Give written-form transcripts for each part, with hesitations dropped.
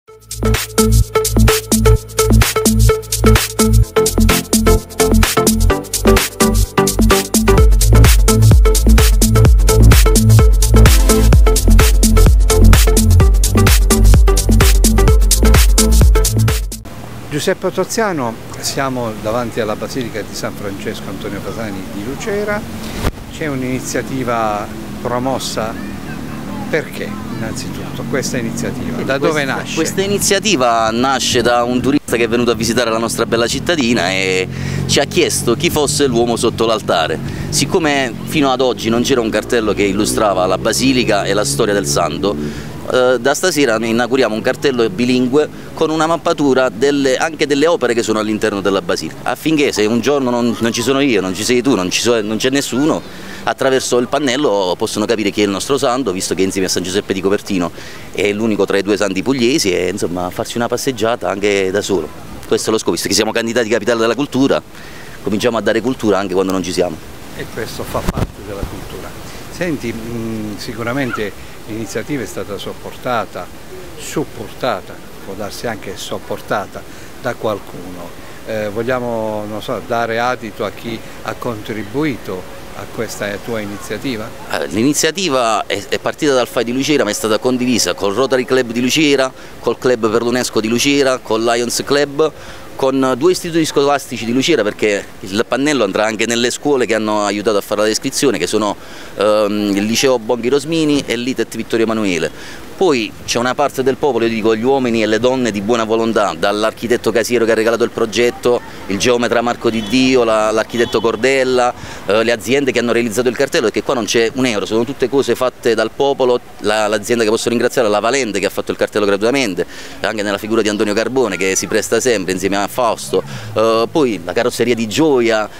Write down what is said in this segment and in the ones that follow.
Giuseppe Toziano, siamo davanti alla Basilica di San Francesco Antonio Pasani di Lucera. C'è un'iniziativa promossa, perché innanzitutto questa iniziativa? Da dove nasce? Questa iniziativa nasce da un turista che è venuto a visitare la nostra bella cittadina e ci ha chiesto chi fosse l'uomo sotto l'altare. Siccome fino ad oggi non c'era un cartello che illustrava la Basilica e la storia del Santo, da stasera inauguriamo un cartello bilingue con una mappatura anche delle opere che sono all'interno della Basilica, affinché se un giorno non ci sono io, non ci sei tu, non c'è nessuno, attraverso il pannello possono capire chi è il nostro santo, visto che insieme a San Giuseppe di Copertino è l'unico tra i due santi pugliesi, e insomma farsi una passeggiata anche da solo. Questo è lo scopo, visto che siamo candidati capitale della cultura, cominciamo a dare cultura anche quando non ci siamo. E questo fa parte della cultura. Senti, sicuramente l'iniziativa è stata supportata, può darsi anche sopportata da qualcuno. Vogliamo, non so, dare adito a chi ha contribuito a questa tua iniziativa? L'iniziativa è partita dal FAI di Lucera, ma è stata condivisa col Rotary Club di Lucera, col Club per l'UNESCO di Lucera, col Lions Club, con due istituti scolastici di Lucera, perché il pannello andrà anche nelle scuole che hanno aiutato a fare la descrizione, che sono il liceo Bonghi Rosmini e l'ITET Vittorio Emanuele. Poi c'è una parte del popolo, io dico gli uomini e le donne di buona volontà, dall'architetto Casiero che ha regalato il progetto, il geometra Marco Di Dio, l'architetto Cordella, le aziende che hanno realizzato il cartello, perché qua non c'è un euro, sono tutte cose fatte dal popolo. L'azienda che posso ringraziare è la Valente, che ha fatto il cartello gratuitamente, anche nella figura di Antonio Carbone, che si presta sempre insieme a Fausto. Poi la carrozzeria di Gioia,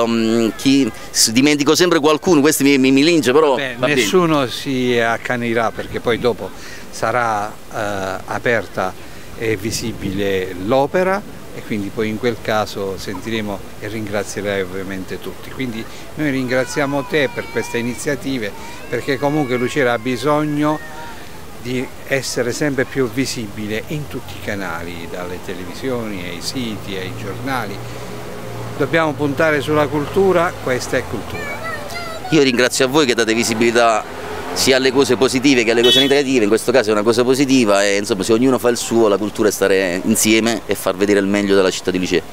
dimentico sempre qualcuno, questo mi lince, però nessuno si accanirà, perché poi dopo sarà aperta e visibile l'opera, e quindi poi in quel caso sentiremo e ringrazierai ovviamente tutti. Quindi noi ringraziamo te per queste iniziative, perché comunque Lucera ha bisogno di essere sempre più visibile in tutti i canali, dalle televisioni ai siti ai giornali. Dobbiamo puntare sulla cultura, questa è cultura. Io ringrazio a voi che date visibilità sia alle cose positive che alle cose negative. In questo caso è una cosa positiva, e insomma se ognuno fa il suo, la cultura è stare insieme e far vedere il meglio della città di Lucera.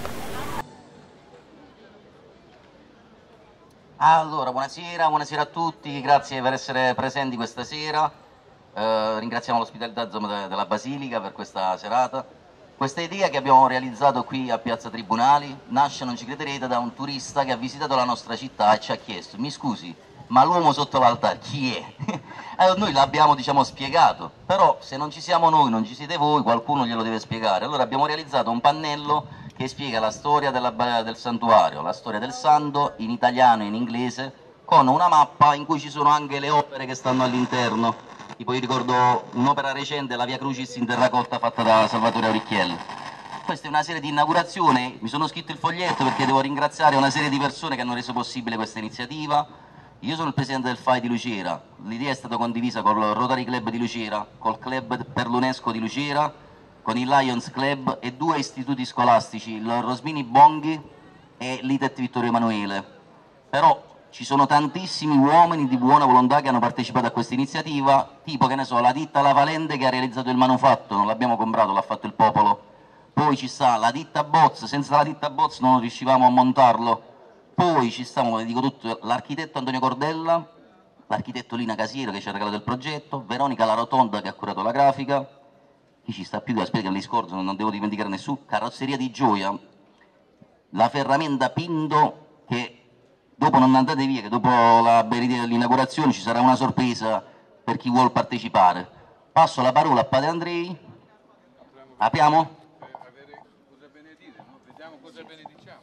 Allora, buonasera a tutti, grazie per essere presenti questa sera. Ringraziamo l'ospitalità della Basilica per questa serata. Questa idea che abbiamo realizzato qui a Piazza Tribunali nasce, non ci crederete, da un turista che ha visitato la nostra città e ci ha chiesto: mi scusi, ma l'uomo sotto l'altare chi è? Allora noi l'abbiamo, diciamo, spiegato, però se non ci siamo noi, non ci siete voi, qualcuno glielo deve spiegare. Allora abbiamo realizzato un pannello che spiega la storia del santuario, la storia del santo in italiano e in inglese, con una mappa in cui ci sono anche le opere che stanno all'interno. Tipo io ricordo un'opera recente, la Via Crucis in terracotta, fatta da Salvatore Auricchiello. Questa è una serie di inaugurazioni, mi sono scritto il foglietto perché devo ringraziare una serie di persone che hanno reso possibile questa iniziativa. Io sono il presidente del FAI di Lucera, l'idea è stata condivisa col Rotary Club di Lucera, col Club per l'UNESCO di Lucera, con il Lions Club e due istituti scolastici, il Rosmini Bonghi e l'ITET Vittorio Emanuele. Però ci sono tantissimi uomini di buona volontà che hanno partecipato a questa iniziativa, tipo, che ne so, la ditta La Valente che ha realizzato il manufatto, non l'abbiamo comprato, l'ha fatto il popolo. Poi ci sta la ditta Boz, senza la ditta Boz non riuscivamo a montarlo. Poi ci sta, come dico tutto, l'architetto Antonio Cordella, l'architetto Lina Casiero che ci ha regalato il progetto, Veronica La Rotonda che ha curato la grafica, chi ci sta più, aspetta che li scordo, non devo dimenticare nessuno, carrozzeria di Gioia, la ferramenta Pinto, che dopo non andate via, che dopo l'inaugurazione ci sarà una sorpresa per chi vuol partecipare. Passo la parola a Padre Andrei. Apriamo? Cosa benedire, no? Vediamo cosa benediciamo.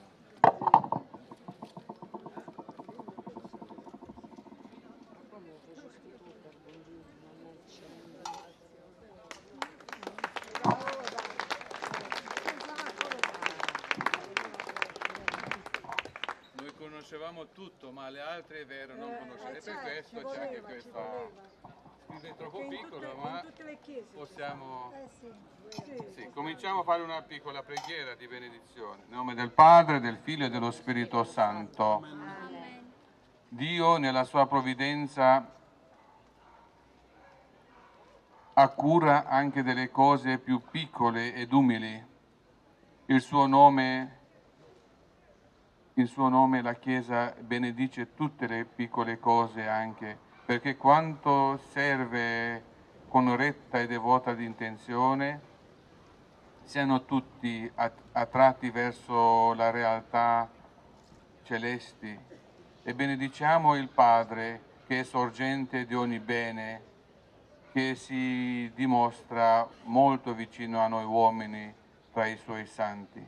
Noi conoscevamo tutto, ma le altre è vero non conoscevamo. E per questo c'è anche questa è troppo piccolo, ma in tutte le chiese. possiamo... Sì. Sì, cominciamo a fare una piccola preghiera di benedizione. Nel nome del Padre, del Figlio e dello Spirito Santo. Dio, nella sua provvidenza, ha cura anche delle cose più piccole ed umili. In suo nome la Chiesa benedice tutte le piccole cose anche, perché quanto serve con retta e devota intenzione siano tutti attratti verso la realtà celesti. E benediciamo il Padre, che è sorgente di ogni bene, che si dimostra molto vicino a noi uomini tra i suoi santi.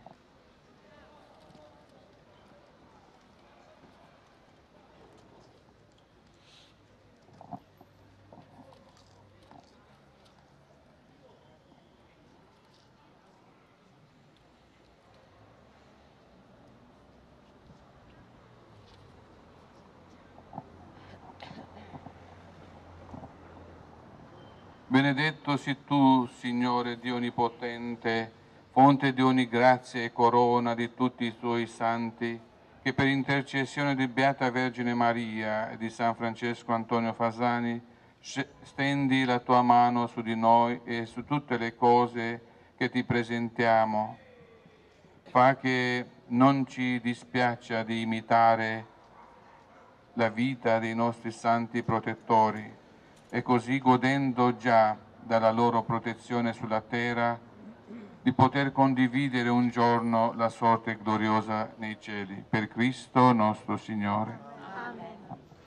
Benedetto sii tu, Signore Dio Onnipotente, fonte di ogni grazia e corona di tutti i tuoi santi, che per intercessione di Beata Vergine Maria e di San Francesco Antonio Fasani stendi la tua mano su di noi e su tutte le cose che ti presentiamo. Fa che non ci dispiaccia di imitare la vita dei nostri santi protettori, e così, godendo già dalla loro protezione sulla terra, di poter condividere un giorno la sorte gloriosa nei cieli. Per Cristo nostro Signore. Amen.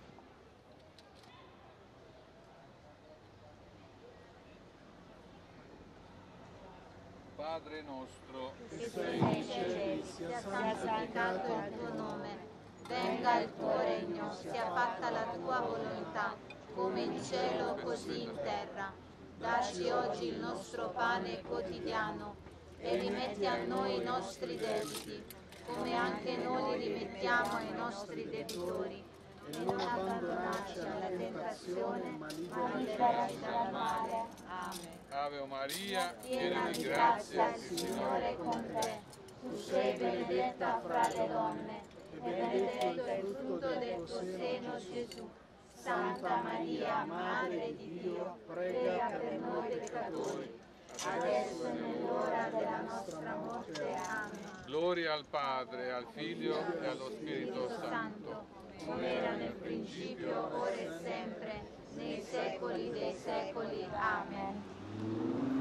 Padre nostro, che sei nei cieli, sia santificato il tuo nome, venga il tuo regno, sia fatta la tua volontà, come in cielo così in terra. Dacci oggi il nostro pane quotidiano e rimetti a noi i nostri debiti, come anche noi li rimettiamo ai nostri debitori. E non abbandonarci alla tentazione, ma liberaci dal male. Amen. Ave Maria, Piena di grazia, il Signore è con te. Tu sei benedetta fra le donne, e benedetto è il frutto del tuo seno, Gesù. Santa Maria, Madre di Dio, prega per noi peccatori, adesso è nell'ora della nostra morte. Amen. gloria al Padre, al Figlio e allo Spirito Santo. Come era nel principio, ora e sempre, nei secoli dei secoli. Amen.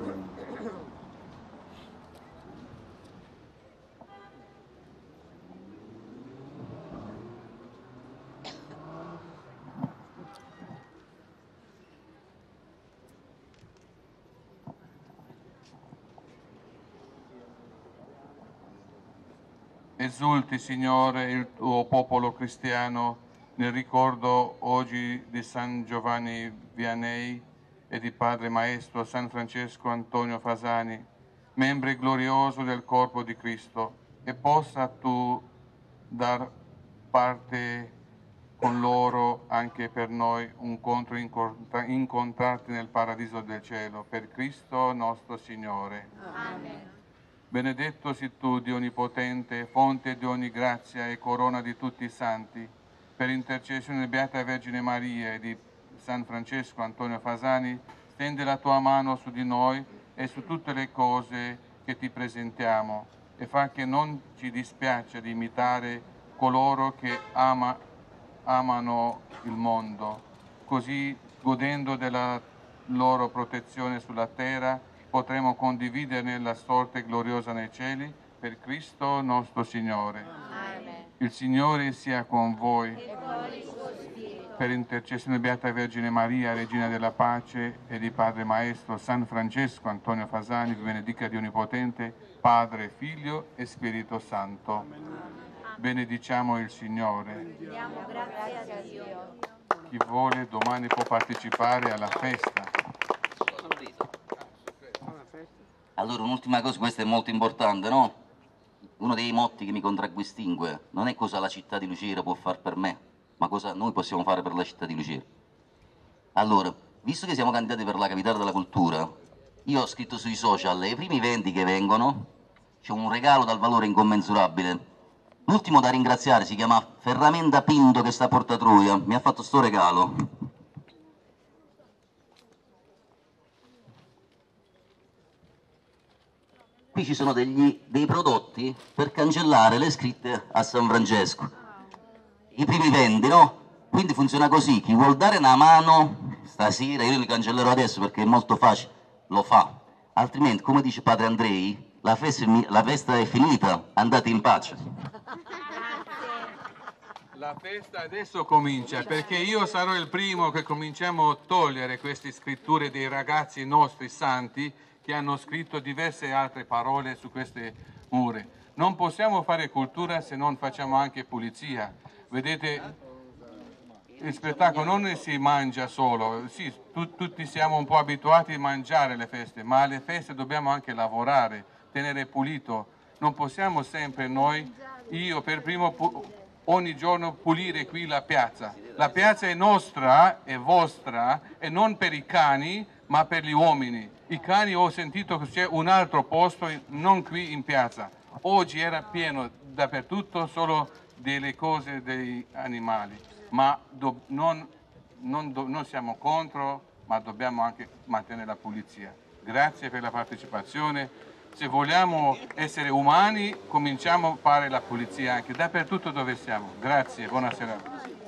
Esulti, Signore, il tuo popolo cristiano nel ricordo oggi di San Giovanni Vianney e di Padre Maestro San Francesco Antonio Fasani, membri glorioso del corpo di Cristo, e possa tu dar parte con loro anche per noi un contro incontrarti nel paradiso del cielo. Per Cristo nostro Signore. Amen. Benedetto sii tu, Dio Onnipotente, fonte di ogni grazia e corona di tutti i santi, per intercessione di Beata Vergine Maria e di San Francesco Antonio Fasani, stendi la tua mano su di noi e su tutte le cose che ti presentiamo, e fa che non ci dispiaccia di imitare coloro che amano il mondo, così, godendo della loro protezione sulla terra, potremo condividerne la sorte gloriosa nei cieli. Per Cristo nostro Signore. Amen. Il Signore sia con voi. E con il suo spirito. Per intercessione di Beata Vergine Maria, Regina della Pace, e di Padre Maestro San Francesco Antonio Fasani, vi benedica Dio Onnipotente, Padre, Figlio e Spirito Santo. Benediciamo il Signore. Diamo grazie a Dio. Chi vuole domani può partecipare alla festa. Allora, un'ultima cosa, questa è molto importante, no? Uno dei motti che mi contraddistingue non è cosa la città di Lucera può fare per me, ma cosa noi possiamo fare per la città di Lucera. Allora, visto che siamo candidati per la capitale della cultura, io ho scritto sui social, i primi 20 che vengono, c'è un regalo dal valore incommensurabile. L'ultimo da ringraziare si chiama Ferramenta Pinto, che sta a Porta Troia, mi ha fatto sto regalo. Qui ci sono dei prodotti per cancellare le scritte a San Francesco. I primi 20, no? Quindi funziona così, chi vuol dare una mano stasera, io li cancellerò adesso perché è molto facile, lo fa. Altrimenti, come dice padre Andrei, la festa è finita, andate in pace. La festa adesso comincia, perché io sarò il primo che cominciamo a togliere queste scritture dei ragazzi nostri santi che hanno scritto diverse altre parole su queste mura. Non possiamo fare cultura se non facciamo anche pulizia. Vedete, il spettacolo non si mangia solo, sì, tutti siamo un po' abituati a mangiare le feste, ma alle feste dobbiamo anche lavorare, tenere pulito. Non possiamo sempre noi, io per primo, ogni giorno pulire qui la piazza. La piazza è nostra, è vostra, e non per i cani, ma per gli uomini. I cani ho sentito che c'è un altro posto, non qui in piazza. Oggi era pieno dappertutto solo delle cose degli animali, ma non siamo contro, ma dobbiamo anche mantenere la pulizia. Grazie per la partecipazione. Se vogliamo essere umani, cominciamo a fare la pulizia anche dappertutto dove siamo. Grazie, buonasera.